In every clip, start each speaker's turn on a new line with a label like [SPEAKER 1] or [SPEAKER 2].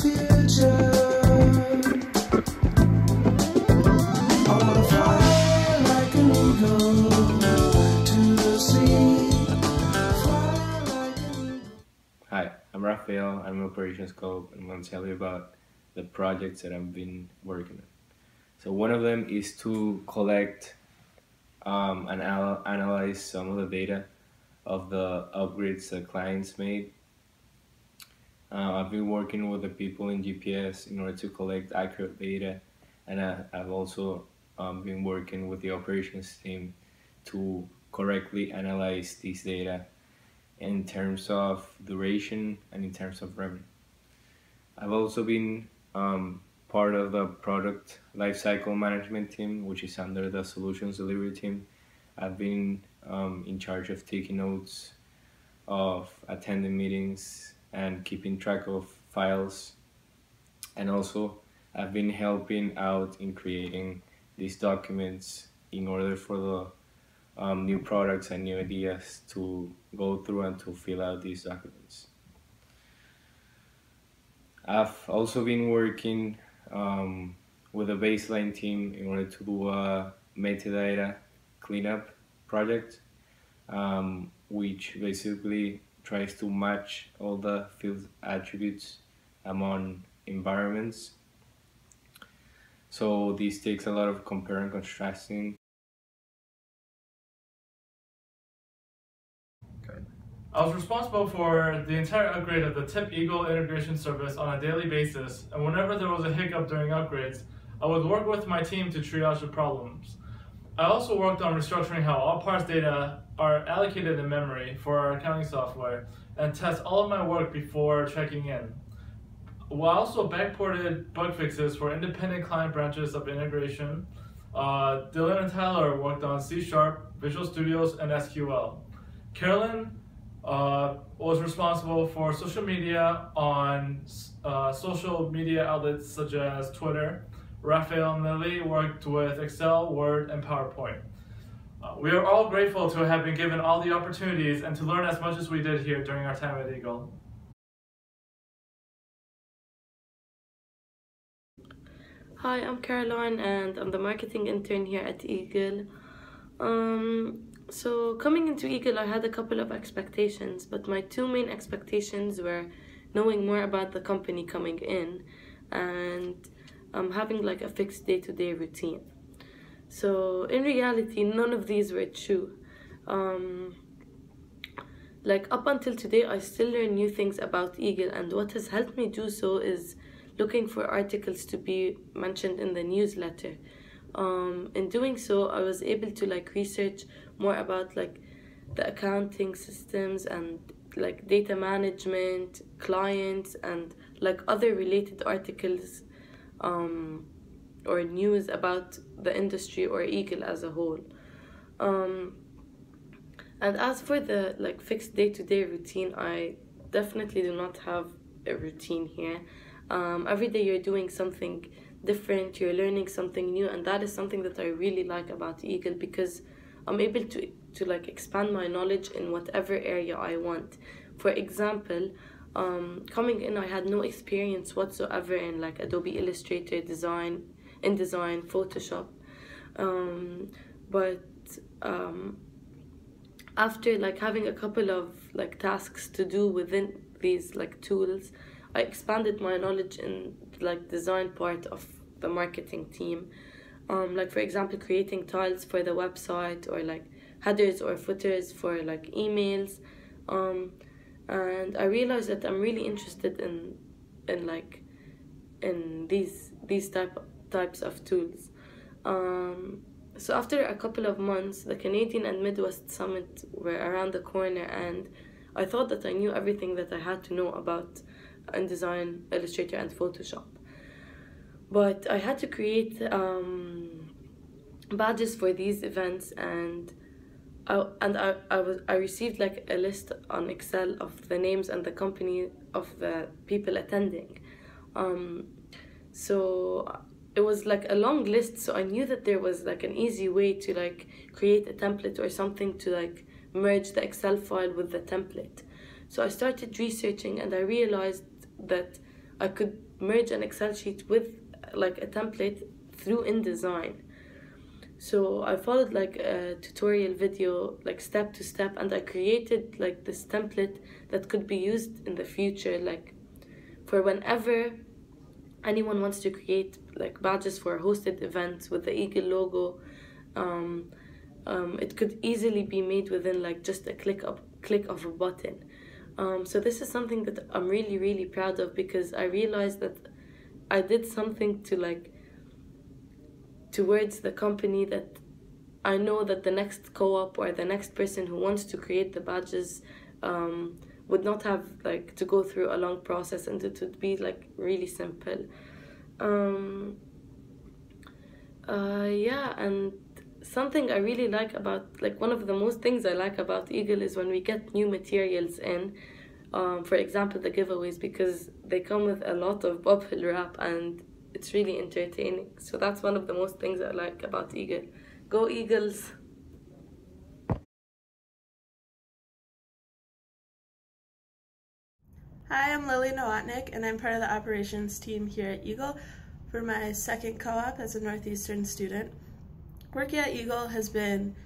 [SPEAKER 1] future. I wanna fly like an eagle to the sea. Fly like an eagle.
[SPEAKER 2] Hi, I'm Rafael. I'm an operations scope, and I'm going to tell you about the projects that I've been working on. So one of them is to collect and analyze some of the data of the upgrades that clients made. I've been working with the people in GPS in order to collect accurate data, and I've also been working with the operations team to correctly analyze these data in terms of duration and in terms of revenue. I've also been part of the product lifecycle management team, which is under the solutions delivery team. I've been in charge of taking notes, of attending meetings, and keeping track of files. And also, I've been helping out in creating these documents in order for the new products and new ideas to go through and to fill out these documents. I've also been working with a baseline team in order to do a metadata cleanup project, which basically tries to match all the field attributes among environments. So this takes a lot of compare and contrasting.
[SPEAKER 3] I was responsible for the entire upgrade of the TipEagle integration service on a daily basis, and whenever there was a hiccup during upgrades, I would work with my team to triage the problems. I also worked on restructuring how all parts data are allocated in memory for our accounting software and test all of my work before checking in. We also backported bug fixes for independent client branches of integration. Dylan and Tyler worked on C#, Visual Studios, and SQL. Carolyn was responsible for social media on social media outlets such as Twitter. Raphael and Lily worked with Excel, Word, and PowerPoint. We are all grateful to have been given all the opportunities and to learn as much as we did here during our time at Eagle.
[SPEAKER 4] Hi, I'm Caroline and I'm the marketing intern here at Eagle. So coming into Eagle, I had a couple of expectations, but my two main expectations were knowing more about the company coming in and having like a fixed day-to-day routine. So in reality, none of these were true. Like up until today, I still learn new things about Eagle, and what has helped me do so is looking for articles to be mentioned in the newsletter. In doing so, I was able to like research more about like the accounting systems and like data management, clients, and like other related articles or news about the industry or Eagle as a whole. And as for the like fixed day-to-day routine, I definitely do not have a routine here. Every day you're doing something different, you're learning something new, and that is something that I really like about Eagle, because I'm able to like expand my knowledge in whatever area I want. For example, coming in, I had no experience whatsoever in like Adobe Illustrator, InDesign, Photoshop, but after like having a couple of like tasks to do within these like tools, I expanded my knowledge in like design part of the marketing team. Like for example, creating tiles for the website, or like headers or footers for like emails. And I realized that I'm really interested in these types of tools. So after a couple of months, the Canadian and Midwest Summit were around the corner, and I thought that I knew everything that I had to know about InDesign, Illustrator, and Photoshop. But I had to create badges for these events, and I received like a list on Excel of the names and the company of the people attending. So it was like a long list, so I knew that there was like an easy way to like create a template or something to like merge the Excel file with the template. So I started researching, and I realized that I could merge an Excel sheet with like a template through InDesign. So I followed like a tutorial video, like step to step, and I created like this template that could be used in the future, like for whenever anyone wants to create like badges for hosted events with the Eagle logo. It could easily be made within like just a click of a button. So this is something that I'm really proud of, because I realized that I did something to like towards the company that I know that the next co-op or the next person who wants to create the badges would not have like to go through a long process, and it would be like really simple. Yeah, and something I really like about, like one of the most things I like about Eagle is when we get new materials in, for example the giveaways, because they come with a lot of bubble wrap and it's really entertaining. So that's one of the most things I like about Eagle. Go Eagles!
[SPEAKER 5] Hi, I'm Lily Nowotnik, and I'm part of the operations team here at Eagle for my second co-op as a Northeastern student. Working at Eagle has been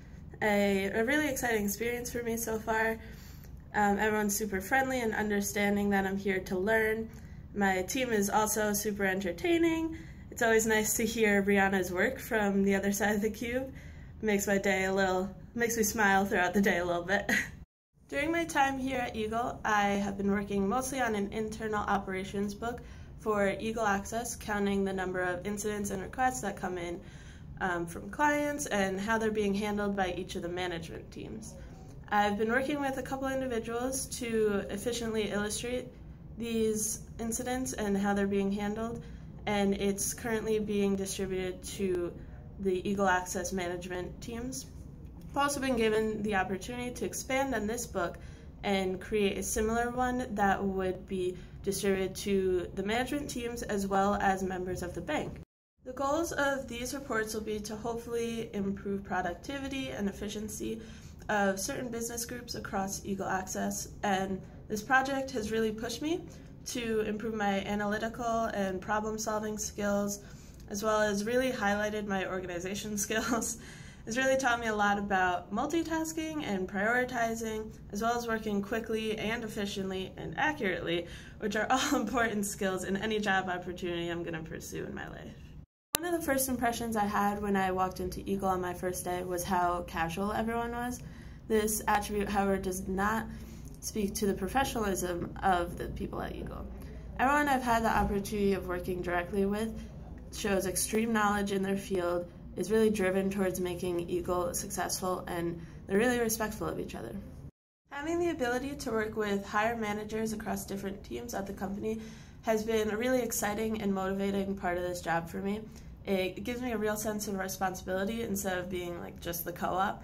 [SPEAKER 5] a really exciting experience for me so far. Everyone's super friendly and understanding that I'm here to learn. My team is also super entertaining. It's always nice to hear Brianna's work from the other side of the cube. Makes my day makes me smile throughout the day a little bit. During my time here at Eagle, I have been working mostly on an internal operations book for Eagle Access, counting the number of incidents and requests that come in from clients and how they're being handled by each of the management teams. I've been working with a couple individuals to efficiently illustrate these incidents and how they're being handled, and it's currently being distributed to the Eagle Access management teams. I've also been given the opportunity to expand on this book and create a similar one that would be distributed to the management teams as well as members of the bank. The goals of these reports will be to hopefully improve productivity and efficiency of certain business groups across Eagle Access, and this project has really pushed me to improve my analytical and problem-solving skills, as well as really highlighted my organization skills. It's really taught me a lot about multitasking and prioritizing, as well as working quickly and efficiently and accurately, which are all important skills in any job opportunity I'm going to pursue in my life. One of the first impressions I had when I walked into Eagle on my first day was how casual everyone was. This attribute, however, does not speak to the professionalism of the people at Eagle. Everyone I've had the opportunity of working directly with shows extreme knowledge in their field, is really driven towards making Eagle successful, and they're really respectful of each other. Having the ability to work with higher managers across different teams at the company has been a really exciting and motivating part of this job for me. It gives me a real sense of responsibility instead of being like just the co-op.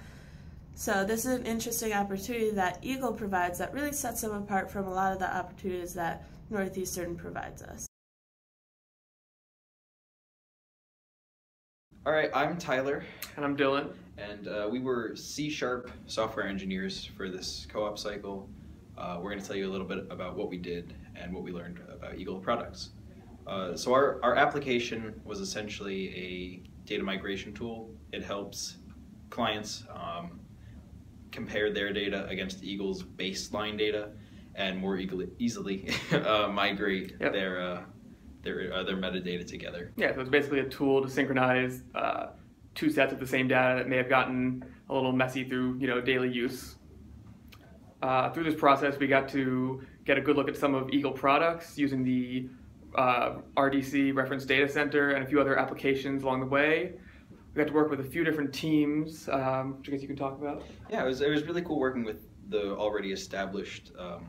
[SPEAKER 5] So this is an interesting opportunity that Eagle provides that really sets them apart from a lot of the opportunities that Northeastern provides us.
[SPEAKER 6] All right, I'm Tyler.
[SPEAKER 3] And I'm Dylan.
[SPEAKER 6] And we were C# software engineers for this co-op cycle. We're going to tell you a little bit about what we did and what we learned about Eagle products. So our application was essentially a data migration tool. It helps clients compare their data against Eagle's baseline data and more easily migrate their metadata together.
[SPEAKER 7] Yeah, so it's basically a tool to synchronize two sets of the same data that may have gotten a little messy through daily use. Through this process, we got to get a good look at some of Eagle products using the RDC Reference Data Center and a few other applications along the way. We got to work with a few different teams, which I guess you can talk about.
[SPEAKER 6] Yeah, it was really cool working with the already established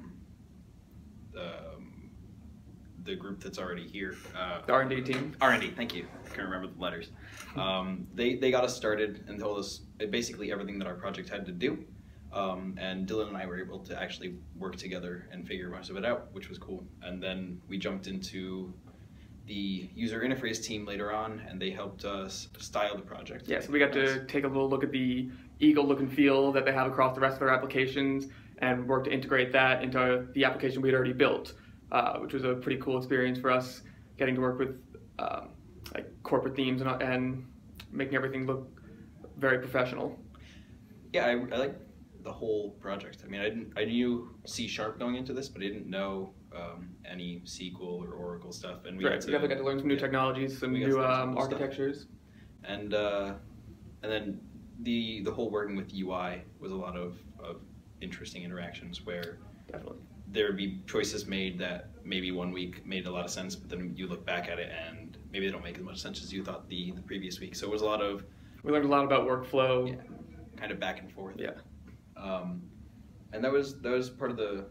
[SPEAKER 6] the group that's already here.
[SPEAKER 7] The R&D team.
[SPEAKER 6] R&D, thank you. I can't remember the letters. They got us started and told us basically everything that our project had to do. And Dylan and I were able to actually work together and figure most of it out, which was cool. And then we jumped into the user interface team later on, and they helped us style the project.
[SPEAKER 7] Yeah, so we got to take a little look at the Eagle look and feel that they have across the rest of their applications and work to integrate that into the application we'd already built. which was a pretty cool experience for us, getting to work with like corporate themes and making everything look very professional.
[SPEAKER 6] Yeah, I like the whole project. I mean, I knew C# going into this, but I didn't know any SQL or Oracle stuff. And we
[SPEAKER 7] definitely got to learn some new technologies, some new architectures.
[SPEAKER 6] And then the whole working with UI was a lot of interesting interactions where
[SPEAKER 7] definitely
[SPEAKER 6] there would be choices made that maybe one week made a lot of sense, but then you look back at it and maybe they don't make as much sense as you thought the previous week. So it was a lot of...
[SPEAKER 7] We learned a lot about workflow.
[SPEAKER 6] Yeah, kind of back and forth.
[SPEAKER 7] Yeah.
[SPEAKER 6] And that was part of the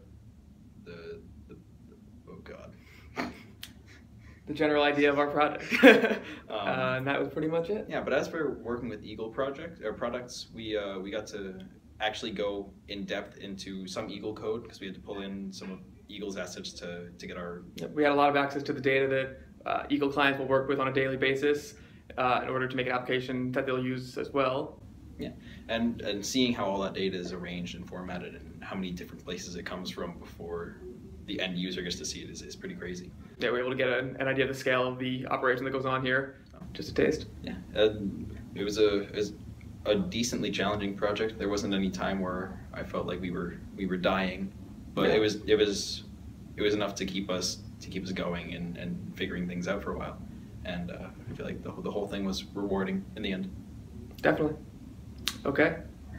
[SPEAKER 6] oh God.
[SPEAKER 7] The general idea of our project. And that was pretty much it.
[SPEAKER 6] Yeah, but as for working with Eagle products, we got to actually go in depth into some Eagle code because we had to pull in some of Eagle's assets to get our...
[SPEAKER 7] Yep, we had a lot of access to the data that Eagle clients will work with on a daily basis in order to make an application that they'll use as well.
[SPEAKER 6] Yeah, and seeing how all that data is arranged and formatted and how many different places it comes from before the end user gets to see it is pretty crazy.
[SPEAKER 7] Yeah, we're able to get an idea of the scale of the operation that goes on here. Just a taste.
[SPEAKER 6] Yeah, it was a decently challenging project. There wasn't any time where I felt like we were dying, but
[SPEAKER 7] yeah.
[SPEAKER 6] it was enough to keep us going and figuring things out for a while. And I feel like the whole thing was rewarding in the end.
[SPEAKER 7] Definitely. Okay.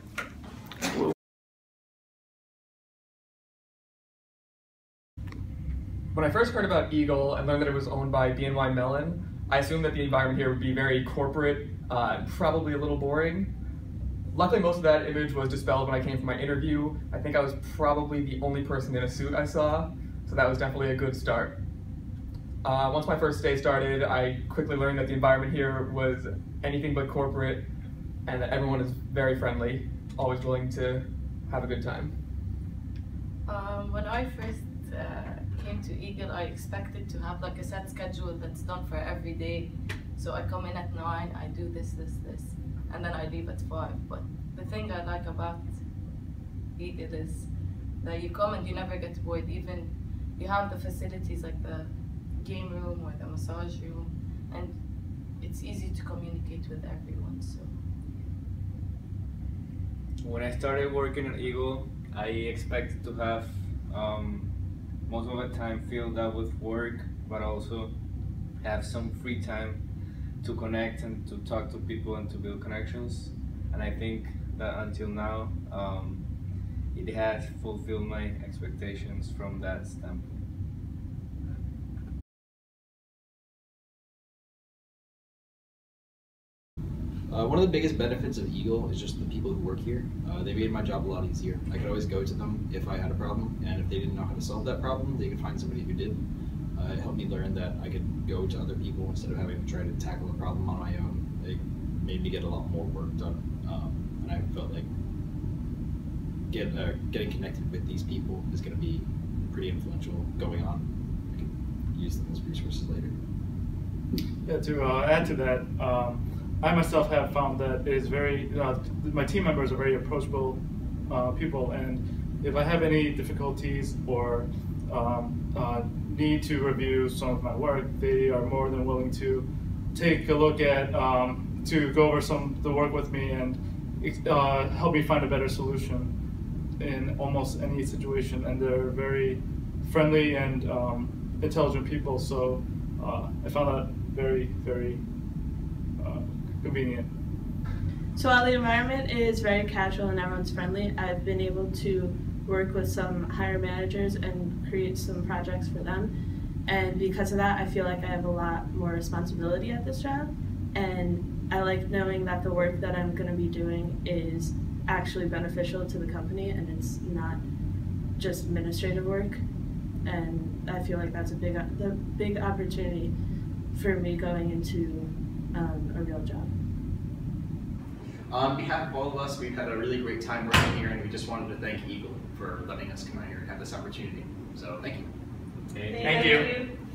[SPEAKER 7] When I first heard about Eagle and learned that it was owned by BNY Mellon, I assumed that the environment here would be very corporate, probably a little boring. Luckily, most of that image was dispelled when I came for my interview. I think I was probably the only person in a suit I saw, so that was definitely a good start. Once my first day started, I quickly learned that the environment here was anything but corporate and that everyone is very friendly, always willing to have a good time.
[SPEAKER 4] When I first came to Eagle, I expected to have like a set schedule that's done for every day. So I come in at 9, I do this, and then I leave at 5. But the thing I like about Eagle is that you come and you never get bored. Even you have the facilities like the game room or the massage room, and it's easy to communicate with everyone. So
[SPEAKER 2] when I started working at Eagle, I expected to have most of the time filled up with work, but also have some free time to connect and to talk to people and to build connections. And I think that until now, it has fulfilled my expectations from that standpoint.
[SPEAKER 8] One of the biggest benefits of Eagle is just the people who work here. They made my job a lot easier. I could always go to them if I had a problem, and if they didn't know how to solve that problem, they could find somebody who did. It helped me learn that I could go to other people instead of having to try to tackle a problem on my own. It made me get a lot more work done, and I felt like getting connected with these people is going to be pretty influential going on. I can use them as resources later.
[SPEAKER 3] Yeah, to add to that, I myself have found that it is very, my team members are very approachable people, and if I have any difficulties or need to review some of my work, they are more than willing to take a look at, to go over the work with me and help me find a better solution in almost any situation. And they're very friendly and intelligent people, so I found that very, very convenient.
[SPEAKER 5] So while the environment is very casual and everyone's friendly, I've been able to work with some higher managers and create some projects for them. And because of that, I feel like I have a lot more responsibility at this job. And I like knowing that the work that I'm going to be doing is actually beneficial to the company and it's not just administrative work. And I feel like that's a big opportunity for me going into a real job.
[SPEAKER 9] On behalf of all of us, we've had a really great time working here, and we just wanted to thank Eagle for letting us come out here and have this opportunity. So thank you.
[SPEAKER 3] Thank you.